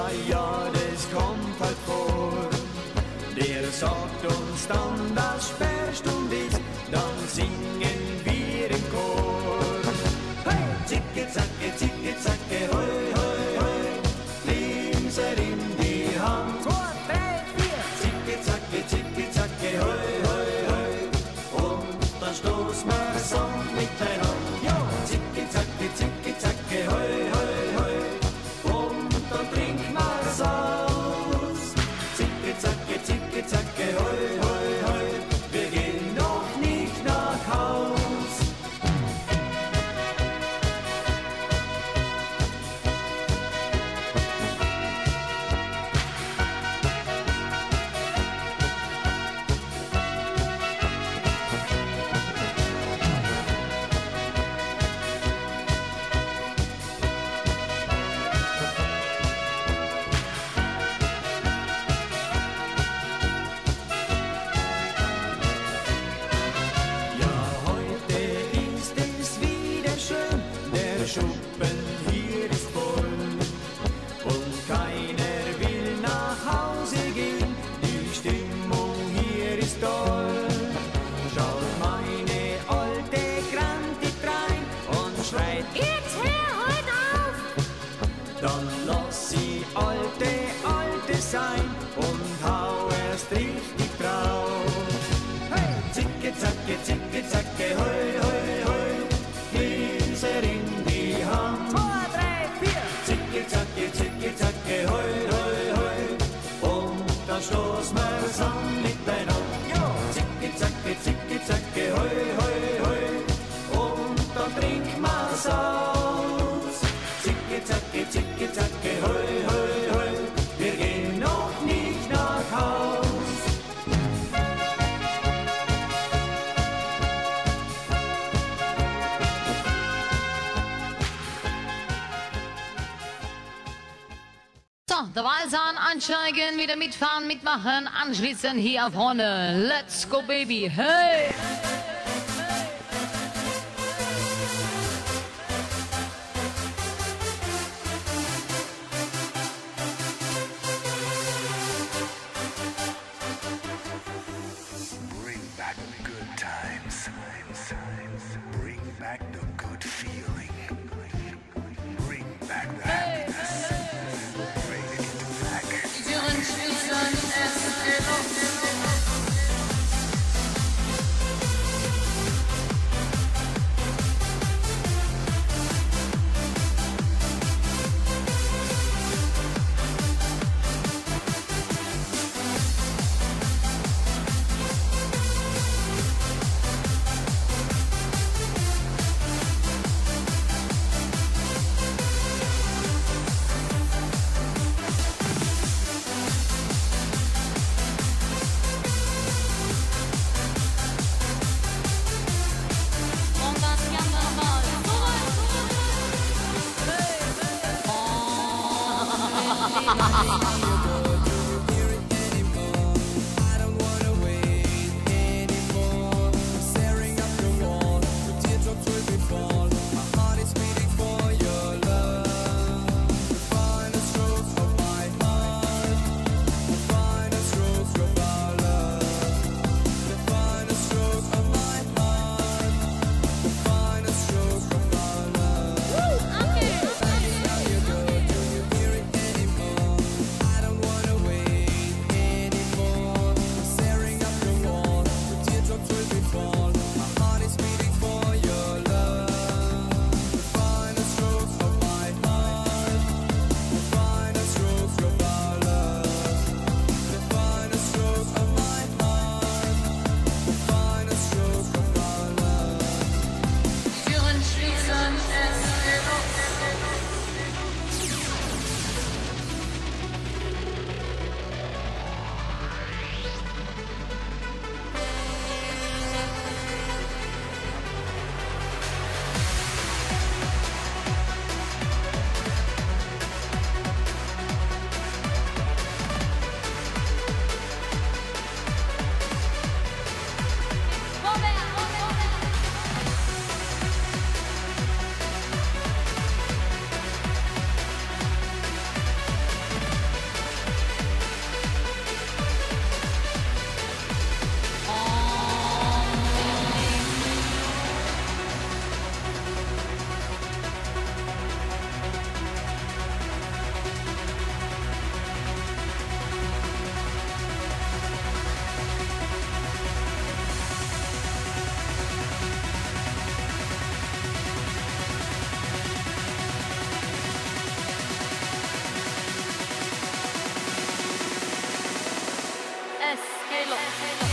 ja, das kommt halt vor. Der sagt uns dann, dass Sperrstunde ist, dann singen wir im Chor. Hey! Zicke, zacke, hoi, hoi, hoi, Gläser in die Hand. 2, 3, 4. Zicke, zacke, hoi, hoi, hoi, und dann stoßen wir zusammen miteinander. Ja! Zicke, zacke, hoi, hoi, hoi, und dann trinken wir's aus. Zicke, zacke, hoi, hoi, hoi, wir gehen noch nicht nach Haus. Schuppen hier ist voll und keiner will nach Hause gehen, die Stimmung hier ist toll. Schaut meine alte Granti rein und schreit, jetzt hör heut auf! Dann lass sie alte sein und hau erst richtig drauf. Hey! Zicke, zacke, hoi, hoi, hoi, Gläser in die Hand. 2, 3, 4. Zicke, zacke, hoi, hoi, hoi, und dann stoßen wir's an miteinander. Ja! Zicke, zacke, hoi, hoi, hoi, und dann trinken wir's aus. Zicke, zacke, hoi, hoi, hoi, wir gehen noch nicht nach Haus. So, der Walzahn ansteigen, wieder mitfahren, mitmachen, anschließen hier vorne. Let's go, baby, hey! Bring back the good times. Bring back the good feeling. Bring back the happiness. Bring it back. Türen schließen, es geht los. Yes, geht los.